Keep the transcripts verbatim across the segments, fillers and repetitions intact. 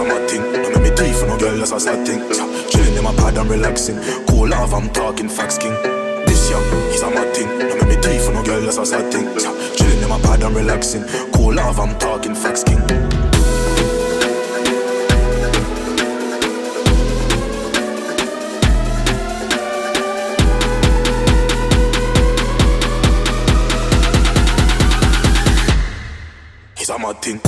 a mad thing. No make me teeth for no girl, that's a sad thing. Chilling in my pad and relaxing. Cool off, I'm talking facts king. This young, he's a mad thing. No make me teeth for no girl, that's a sad thing. Chilling in my pad and relaxing. Cool off, I'm talking facts king. He's a mad thing.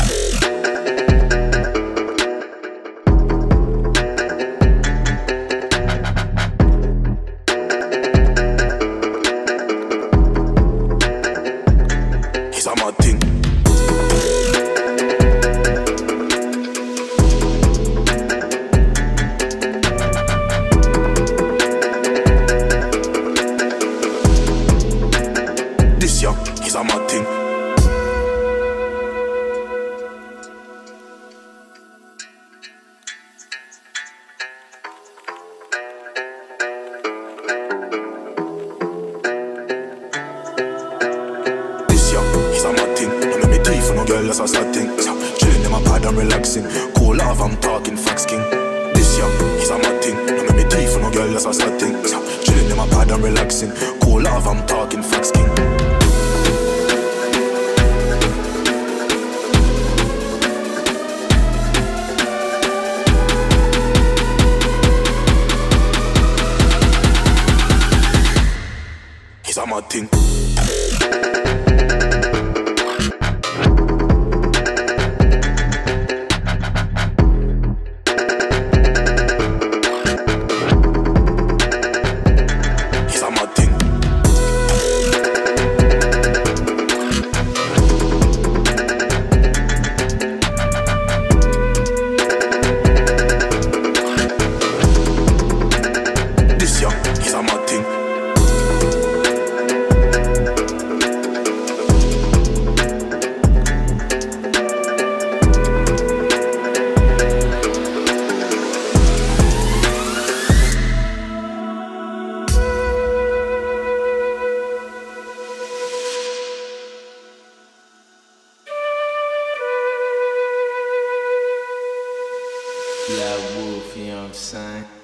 He's a mad thing. This young, he's a mad thing. Girl, that's a sad thing. Chilling in my pad and relaxing. Cool off, I'm talking facts king. This young, he's a mad thing. No make me teeth for no girl, that's a sad thing. Chilling in my pad and relaxing. Cool off, I'm talking facts king. He's a mad thing. He's a mad thing. La Wolf, you know what I'm saying?